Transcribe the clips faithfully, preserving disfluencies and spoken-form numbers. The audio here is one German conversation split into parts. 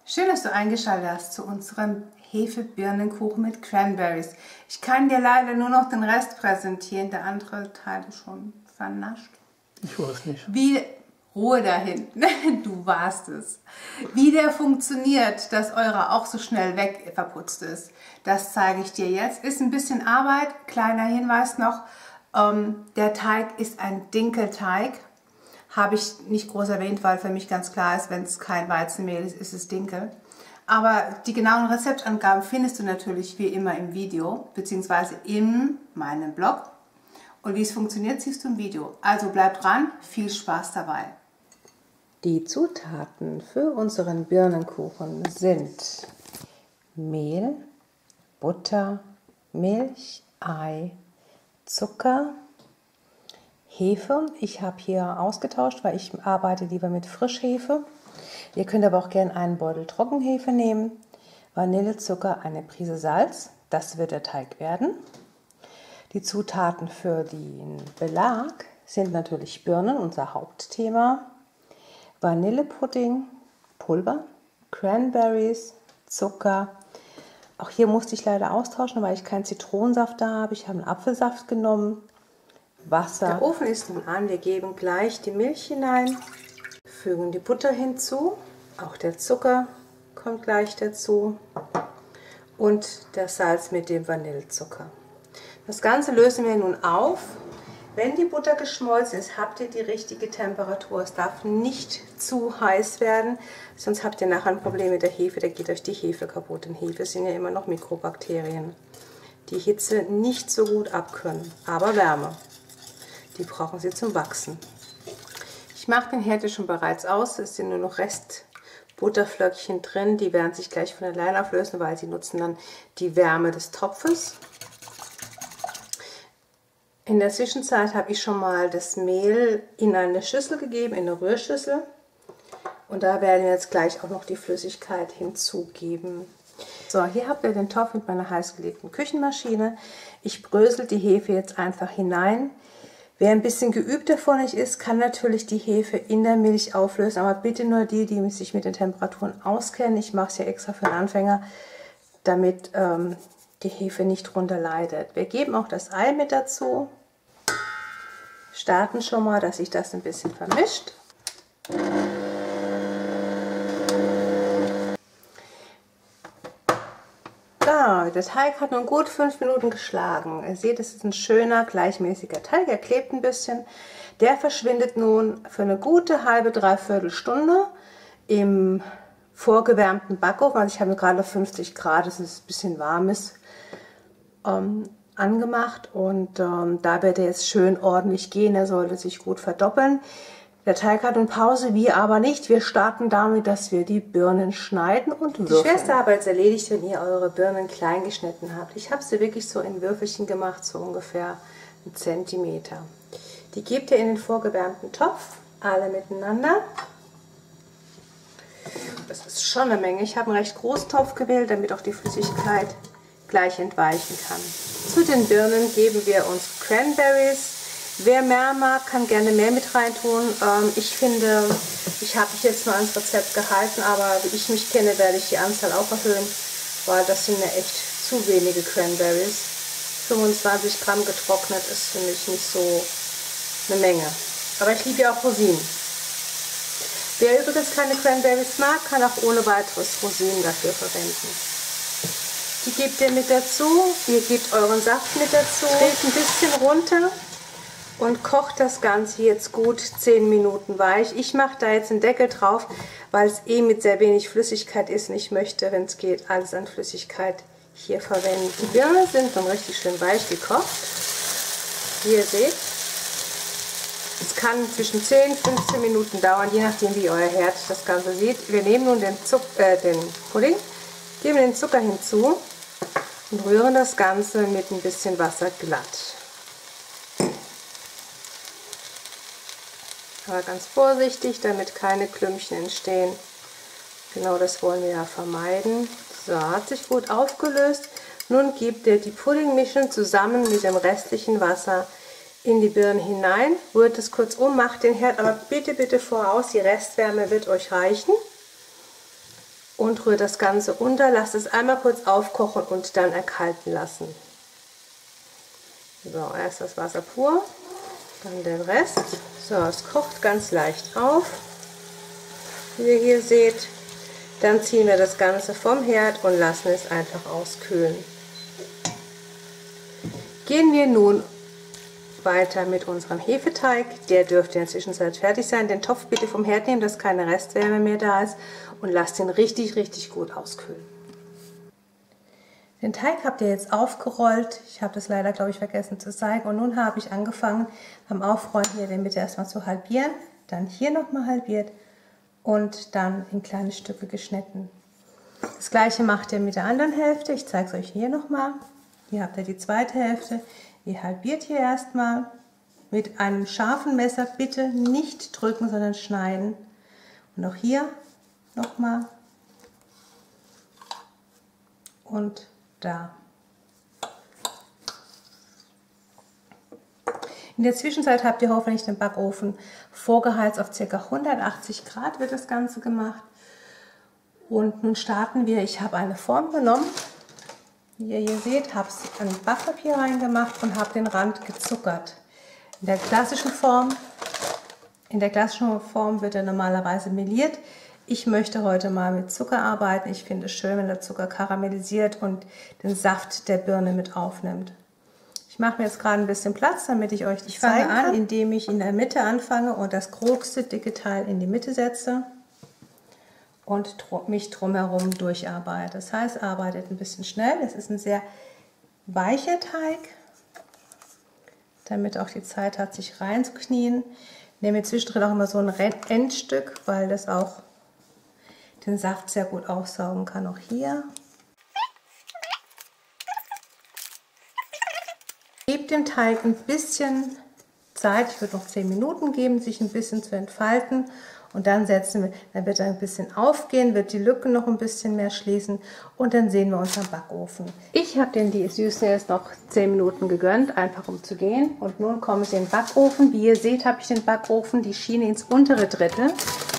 Schön, dass du eingeschaltet hast zu unserem Hefe-Birnenkuchen mit Cranberries. Ich kann dir leider nur noch den Rest präsentieren, der andere Teil ist schon vernascht. Ich weiß nicht. Wie, Ruhe da hinten, du warst es. Wie der funktioniert, dass eurer auch so schnell weg verputzt ist, das zeige ich dir jetzt. Ist ein bisschen Arbeit, kleiner Hinweis noch, ähm, der Teig ist ein Dinkelteig. Habe ich nicht groß erwähnt, weil für mich ganz klar ist, wenn es kein Weizenmehl ist, ist es Dinkel. Aber die genauen Rezeptangaben findest du natürlich wie immer im Video, beziehungsweise in meinem Blog. Und wie es funktioniert, siehst du im Video. Also bleib dran, viel Spaß dabei. Die Zutaten für unseren Birnenkuchen sind Mehl, Butter, Milch, Ei, Zucker, Hefe. Ich habe hier ausgetauscht, weil ich arbeite lieber mit Frischhefe. Ihr könnt aber auch gerne einen Beutel Trockenhefe nehmen. Vanillezucker, eine Prise Salz. Das wird der Teig werden. Die Zutaten für den Belag sind natürlich Birnen, unser Hauptthema. Vanillepudding, Pulver, Cranberries, Zucker. Auch hier musste ich leider austauschen, weil ich keinen Zitronensaft da habe. Ich habe einen Apfelsaft genommen. Wasser. Der Ofen ist nun an. Wir geben gleich die Milch hinein, fügen die Butter hinzu. Auch der Zucker kommt gleich dazu. Und der Salz mit dem Vanillezucker. Das Ganze lösen wir nun auf. Wenn die Butter geschmolzen ist, habt ihr die richtige Temperatur. Es darf nicht zu heiß werden, sonst habt ihr nachher ein Problem mit der Hefe. Da geht euch die Hefe kaputt. In Hefe sind ja immer noch Mikrobakterien, die Hitze nicht so gut abkönnen, aber Wärme. Die brauchen sie zum Wachsen. Ich mache den Herd schon bereits aus. Es sind nur noch Restbutterflöckchen drin. Die werden sich gleich von allein auflösen, weil sie nutzen dann die Wärme des Topfes. In der Zwischenzeit habe ich schon mal das Mehl in eine Schüssel gegeben, in eine Rührschüssel. Und da werden wir jetzt gleich auch noch die Flüssigkeit hinzugeben. So, hier habt ihr den Topf mit meiner heißgelegten Küchenmaschine. Ich brösel die Hefe jetzt einfach hinein. Wer ein bisschen geübt davon nicht ist, kann natürlich die Hefe in der Milch auflösen, aber bitte nur die, die sich mit den Temperaturen auskennen. Ich mache es ja extra für den Anfänger, damit ähm, die Hefe nicht drunter leidet. Wir geben auch das Ei mit dazu. Starten schon mal, dass sich das ein bisschen vermischt. So, der Teig hat nun gut fünf Minuten geschlagen. Ihr seht, es ist ein schöner, gleichmäßiger Teig. Er klebt ein bisschen. Der verschwindet nun für eine gute halbe, dreiviertel Stunde im vorgewärmten Backofen. Also ich habe gerade auf fünfzig Grad, dass es ein bisschen warm ist, ähm, angemacht. Und ähm, da wird er jetzt schön ordentlich gehen. Er sollte sich gut verdoppeln. Der Teig hat eine Pause, wir aber nicht. Wir starten damit, dass wir die Birnen schneiden und würfeln. Die schwerste Arbeit ist erledigt, wenn ihr eure Birnen klein geschnitten habt. Ich habe sie wirklich so in Würfelchen gemacht, so ungefähr einen Zentimeter. Die gebt ihr in den vorgewärmten Topf, alle miteinander. Das ist schon eine Menge. Ich habe einen recht großen Topf gewählt, damit auch die Flüssigkeit gleich entweichen kann. Zu den Birnen geben wir uns Cranberries. Wer mehr mag, kann gerne mehr mit reintun. Ähm, ich finde, ich habe mich jetzt nur ans Rezept gehalten, aber wie ich mich kenne, werde ich die Anzahl auch erhöhen, weil das sind mir echt zu wenige Cranberries. fünfundzwanzig Gramm getrocknet ist für mich nicht so eine Menge. Aber ich liebe ja auch Rosinen. Wer übrigens keine Cranberries mag, kann auch ohne weiteres Rosinen dafür verwenden. Die gebt ihr mit dazu, ihr gebt euren Saft mit dazu, dreht ein bisschen runter. Und kocht das Ganze jetzt gut zehn Minuten weich. Ich mache da jetzt einen Deckel drauf, weil es eh mit sehr wenig Flüssigkeit ist. Und ich möchte, wenn es geht, alles an Flüssigkeit hier verwenden. Die Birnen sind nun richtig schön weich gekocht. Wie ihr seht. Es kann zwischen zehn und fünfzehn Minuten dauern, je nachdem wie euer Herd das Ganze sieht. Wir nehmen nun den, Zuck, äh, den Pudding, geben den Zucker hinzu und rühren das Ganze mit ein bisschen Wasser glatt. Aber ganz vorsichtig, damit keine Klümpchen entstehen. Genau das wollen wir ja vermeiden. So, hat sich gut aufgelöst. Nun gebt ihr die Puddingmischung zusammen mit dem restlichen Wasser in die Birnen hinein. Rührt es kurz um, macht den Herd aber bitte, bitte voraus. Die Restwärme wird euch reichen. und rührt das Ganze unter. Lasst es einmal kurz aufkochen und dann erkalten lassen. So, erst das Wasser pur, dann den Rest. So, es kocht ganz leicht auf, wie ihr hier seht. Dann ziehen wir das Ganze vom Herd und lassen es einfach auskühlen. Gehen wir nun weiter mit unserem Hefeteig. Der dürfte in der Zwischenzeit fertig sein. Den Topf bitte vom Herd nehmen, dass keine Restwärme mehr da ist, und lasst ihn richtig, richtig gut auskühlen. Den Teig habt ihr jetzt aufgerollt. Ich habe das leider, glaube ich, vergessen zu zeigen. Und nun habe ich angefangen, beim Aufrollen hier den Mitte erstmal zu halbieren, dann hier nochmal halbiert und dann in kleine Stücke geschnitten. Das gleiche macht ihr mit der anderen Hälfte. Ich zeige es euch hier nochmal. Hier habt ihr die zweite Hälfte. Ihr halbiert hier erstmal mit einem scharfen Messer. Bitte nicht drücken, sondern schneiden. Und auch hier nochmal. Und da. In der Zwischenzeit habt ihr hoffentlich den Backofen vorgeheizt auf ca. hundertachtzig Grad wird das Ganze gemacht. Und nun starten wir. Ich habe eine Form genommen, wie ihr hier seht, habe es an Backpapier reingemacht und habe den Rand gezuckert. In der klassischen Form, in der klassischen Form wird er normalerweise meliert. Ich möchte heute mal mit Zucker arbeiten. Ich finde es schön, wenn der Zucker karamellisiert und den Saft der Birne mit aufnimmt. Ich mache mir jetzt gerade ein bisschen Platz, damit ich euch das ich zeigen kann, indem ich in der Mitte anfange und das größte dicke Teil in die Mitte setze und mich drumherum durcharbeite. Das heißt, arbeitet ein bisschen schnell. Es ist ein sehr weicher Teig, damit auch die Zeit hat, sich reinzuknien. Ich nehme zwischendrin auch immer so ein Endstück, weil das auch den Saft sehr gut aufsaugen kann. Auch hier. Gebt dem Teig ein bisschen Zeit, ich würde noch zehn Minuten geben, sich ein bisschen zu entfalten. Und dann setzen wir, dann wird er ein bisschen aufgehen, wird die Lücken noch ein bisschen mehr schließen und dann sehen wir uns am Backofen. Ich habe den die Süßen jetzt noch zehn Minuten gegönnt, einfach um zu gehen. Und nun kommen sie in den Backofen. Wie ihr seht, habe ich den Backofen, die Schiene ins untere Drittel.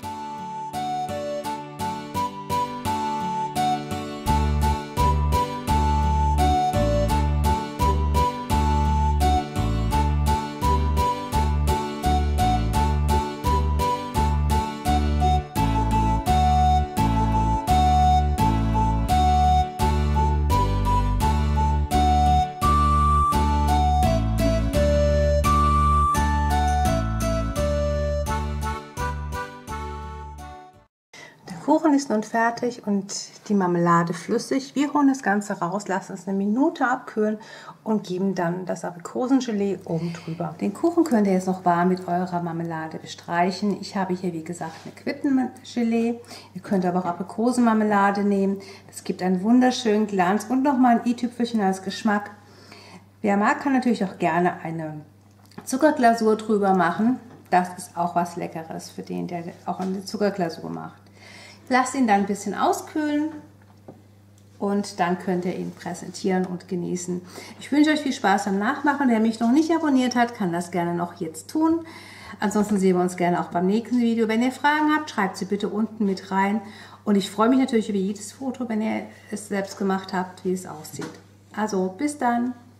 Der Kuchen ist nun fertig und die Marmelade flüssig. Wir holen das Ganze raus, lassen es eine Minute abkühlen und geben dann das Aprikosengelee oben drüber. Den Kuchen könnt ihr jetzt noch warm mit eurer Marmelade bestreichen. Ich habe hier, wie gesagt, eine Quittengelee. Ihr könnt aber auch Aprikosenmarmelade nehmen. Das gibt einen wunderschönen Glanz und nochmal ein i-Tüpfelchen als Geschmack. Wer mag, kann natürlich auch gerne eine Zuckerglasur drüber machen. Das ist auch was Leckeres für den, der auch eine Zuckerglasur macht. Lasst ihn dann ein bisschen auskühlen und dann könnt ihr ihn präsentieren und genießen. Ich wünsche euch viel Spaß beim Nachmachen. Wer mich noch nicht abonniert hat, kann das gerne noch jetzt tun. Ansonsten sehen wir uns gerne auch beim nächsten Video. Wenn ihr Fragen habt, schreibt sie bitte unten mit rein. Und ich freue mich natürlich über jedes Foto, wenn ihr es selbst gemacht habt, wie es aussieht. Also bis dann!